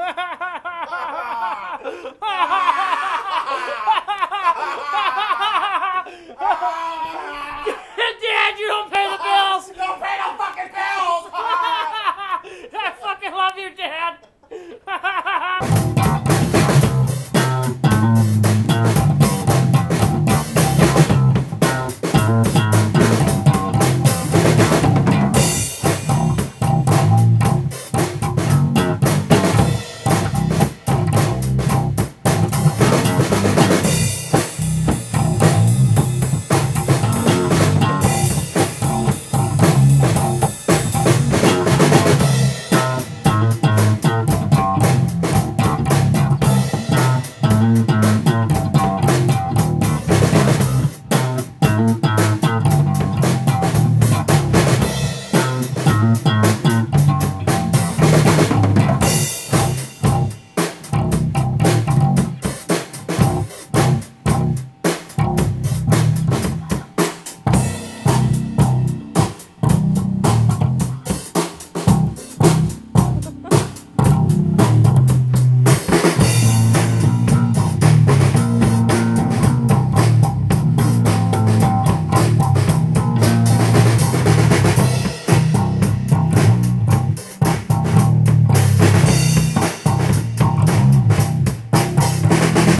Dad, you don't pay the bills! You don't pay no fucking bills! I fucking love you, Dad!